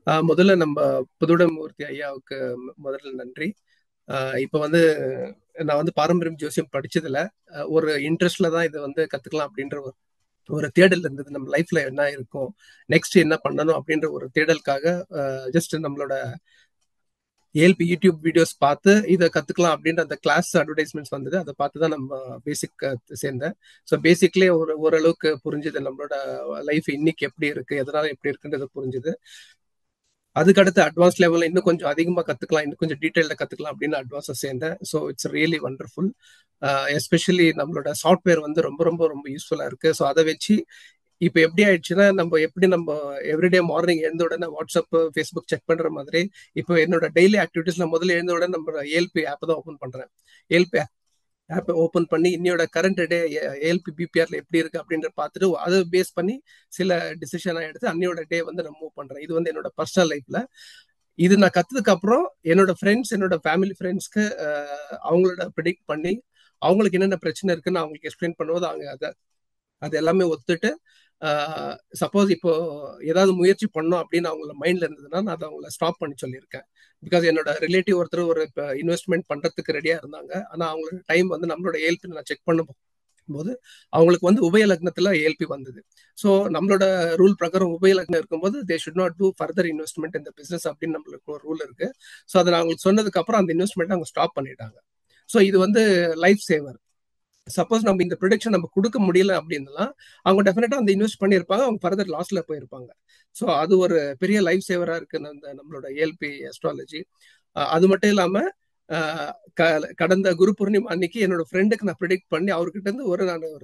முதல்ல நம்ம புதுவுடைமூர்த்தி ஐயாவுக்கு முதல்ல நன்றி. இப்ப வந்து நான் வந்து பாரம்பரியம் ஜோசியம் படிச்சதுல ஒரு இன்ட்ரெஸ்ட்ல தான் இதை வந்து கத்துக்கலாம் அப்படின்ற ஒரு ஒரு தேடல் இருந்தது. நம்ம லைஃப்ல என்ன இருக்கும், நெக்ஸ்ட் என்ன பண்ணணும் அப்படின்ற ஒரு தேடலுக்காக ஜஸ்ட் நம்மளோட ஏஎல்பி யூடியூப் வீடியோஸ் பார்த்து இதை கத்துக்கலாம் அப்படின்ற அந்த கிளாஸ் அட்வர்டைஸ்மெண்ட்ஸ் வந்தது. அதை பார்த்து தான் நம்ம பேசிக் சேர்ந்தேன். ஸோ பேசிக்லேயே ஓரளவுக்கு புரிஞ்சுது நம்மளோட லைஃப் இன்னைக்கு எப்படி இருக்கு, எதனால எப்படி இருக்குன்றது புரிஞ்சுது. அதுக்கடுத்து அட்வான்ஸ் லெவலில் இன்னும் கொஞ்சம் அதிகமாக கற்றுக்கலாம், இன்னும் கொஞ்சம் டீட்டெயிலில் கற்றுக்கலாம் அப்படின்னு அட்வான்ஸாக சேர்ந்தேன். So it's really wonderful. Especially நம்மளோட சாஃப்ட்வேர் வந்து ரொம்ப ரொம்ப ரொம்ப யூஸ்ஃபுல்லாக இருக்குது. ஸோ அதை வச்சு இப்போ எப்படி ஆயிடுச்சுன்னா, நம்ம எவ்ரிடே மார்னிங் எழுந்த உடனே வாட்ஸ்அப், ஃபேஸ்புக் செக் பண்ணுற மாதிரி இப்போ என்னோட டெய்லி ஆக்டிவிட்டீஸ்ல முதல்ல எழுந்த உடனே நம்ம ஏஎல்பி ஆப் தான் ஓப்பன் பண்ணுறேன். ஏஎல்பி ஆப்பை ஓப்பன் பண்ணி இன்னையோட கரண்ட் டே ஏஎல்பி பிபிஆர்ல எப்படி இருக்கு அப்படின்ற பார்த்துட்டு அதை பேஸ் பண்ணி சில டிசிஷனாக எடுத்து அன்னையோட டே வந்து நான் மூவ் பண்றேன். இது வந்து என்னோட பர்சனல் லைஃப்ல. இது நான் கத்துக்கு அப்புறம் என்னோட ஃப்ரெண்ட்ஸ், என்னோட ஃபேமிலி ஃப்ரெண்ட்ஸ்க்கு அவங்களோட ப்ரிடிக்ட் பண்ணி அவங்களுக்கு என்னென்ன பிரச்சனை இருக்குன்னு அவங்களுக்கு எக்ஸ்பிளைன் பண்ணும்போது அவங்க அது எல்லாமே ஒத்துட்டு சப்போஸ் இப்போ ஏதாவது முயற்சி பண்ணோம் அப்படின்னு அவங்கள மைண்ட்ல இருந்ததுன்னா நான் அதை அவங்கள ஸ்டாப் பண்ணி சொல்லியிருக்கேன். பிகாஸ் என்னோட ரிலேட்டிவ் ஒருத்தர் ஒரு இன்வெஸ்ட்மெண்ட் பண்றதுக்கு ரெடியா இருந்தாங்க. ஆனா அவங்களோட டைம் வந்து நம்மளோட ஏஎல்பி நான் செக் பண்ணும் போது அவங்களுக்கு வந்து உபய லக்னத்துல ஏஎல்பி வந்தது. ஸோ நம்மளோட ரூல் பிரகாரம் உபய லக்னம் இருக்கும்போது they should not do further investment இந்த பிசினஸ் அப்படின்னு நம்மளுக்கு ஒரு ரூல் இருக்கு. ஸோ அதை நான் அவங்களுக்கு சொன்னதுக்கு அப்புறம் அந்த இன்வெஸ்ட்மெண்ட் அவங்க ஸ்டாப் பண்ணிட்டாங்க. ஸோ இது வந்து லைஃப் சேவர். சப்போஸ் நம்ம இந்த ப்ரொடக்ஷன் நம்ம கொடுக்க முடியல அப்படின்னா அவங்க டெஃபினட்டா அந்த இன்வெஸ்ட் பண்ணியிருப்பாங்க, அவங்க ஃபர்தர் லாஸ்ல போயிருப்பாங்க. ஸோ அது ஒரு பெரிய லைஃப் சேவரா இருக்கு நம்மளோட ஏஎல்பி அஸ்ட்ராலஜி. அது மட்டும் இல்லாம கடந்த குரு பூர்ணிமா அன்னைக்கு என்னோட ஃப்ரெண்டுக்கு நான் ப்ரிடிக்ட் பண்ணி அவர்கிட்ட இருந்து நான் ஒரு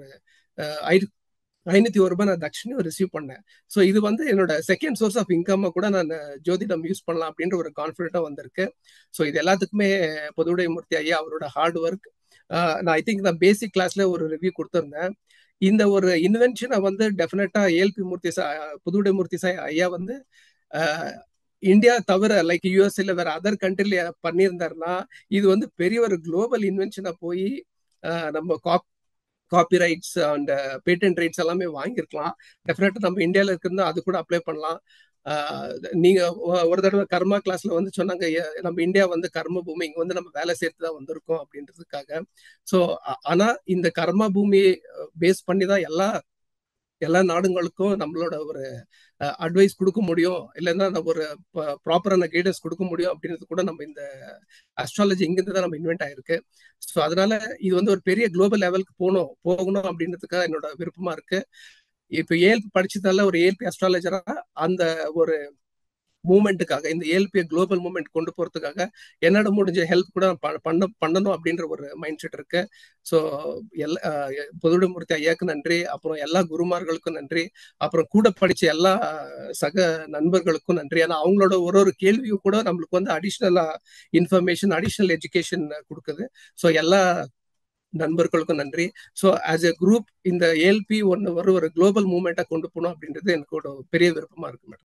501 நான் தட்சிணையும் ரிசீவ் பண்ணேன். ஸோ இது வந்து என்னோட செகண்ட் சோர்ஸ் ஆஃப் இன்கம் கூட நான் ஜோதிடம் யூஸ் பண்ணலாம் அப்படின்ற ஒரு கான்ஃபிடென்ட்டா வந்திருக்கு. ஸோ இது எல்லாத்துக்குமே புதுவுடைமூர்த்தி ஐயா அவரோட ஹார்ட் ஒர்க். நான் ஐ திங்க் நான் பேசிக் கிளாஸ்ல ஒரு ரிவ்யூ கொடுத்திருந்தேன். இந்த ஒரு இன்வென்ஷனை வந்து டெஃபினட்டா ஏஎல்பி மூர்த்தி புதுவுடைமூர்த்தி ஐயா வந்து இந்தியா தவிர லைக் யூஎஸ்ல வேற அதர் கண்ட்ரில பண்ணியிருந்தாருன்னா இது வந்து பெரிய ஒரு குளோபல் இன்வென்ஷனா போய் நம்ம copy rights and patent rights எல்லாமே வாங்கியிருக்கலாம். டெஃபினட்டா நம்ம இந்தியாவில் இருக்கிறதா அது கூட அப்ளை பண்ணலாம். நீங்க ஒரு தடவை கர்மா கிளாஸ்ல வந்து சொன்னாங்க, நம்ம இந்தியா வந்து கர்ம பூமி, இங்க வந்து நம்ம வேலை சேர்த்து தான் வந்திருக்கோம் அப்படின்றதுக்காக. ஸோ ஆனா இந்த கர்ம பூமியை பேஸ் பண்ணி தான் எல்லா நாடுகளுக்கும் நம்மளோட ஒரு அட்வைஸ் கொடுக்க முடியும், இல்லைன்னா நம்ம ஒரு ப்ராப்பரான கைடன்ஸ் கொடுக்க முடியும் அப்படின்றது கூட நம்ம இந்த அஸ்ட்ராலஜி இங்கிருந்து தான் நம்ம இன்வென்ட் ஆயிருக்கு. ஸோ அதனால இது வந்து ஒரு பெரிய குளோபல் லெவலுக்கு போகணும் அப்படின்றதுக்காக என்னோட விருப்பமா இருக்கு. இப்போ ஏஎல்பி படிச்சதால ஒரு ஏஎல்பி அஸ்ட்ராலஜரா அந்த ஒரு மூமெண்ட்டுக்காக, இந்த ஏஎல்பி குளோபல் மூமெண்ட் கொண்டு போறதுக்காக என்னோட முடிஞ்ச ஹெல்ப் கூட பண்ணணும் அப்படின்ற ஒரு மைண்ட் செட் இருக்கு. ஸோ புதுவுடைமூர்த்தி ஐயாவுக்கு நன்றி, அப்புறம் எல்லா குருமார்களுக்கும் நன்றி, அப்புறம் கூட படிச்ச எல்லா சக நண்பர்களுக்கும் நன்றி. ஏன்னா அவங்களோட ஒரு கேள்வியும் கூட நம்மளுக்கு வந்து அடிஷ்னலா இன்ஃபர்மேஷன், அடிஷ்னல் எஜுகேஷன் கொடுக்குது. ஸோ எல்லா நண்பர்களுக்கும் நன்றி. ஸோ ஆஸ் எ குரூப் இந்த ஏஎல்பி ஒரு குளோபல் மூவ்மெண்டா கொண்டு போகணும் அப்படின்றது எனக்கு ஒரு பெரிய விருப்பமா இருக்கு மேடம்.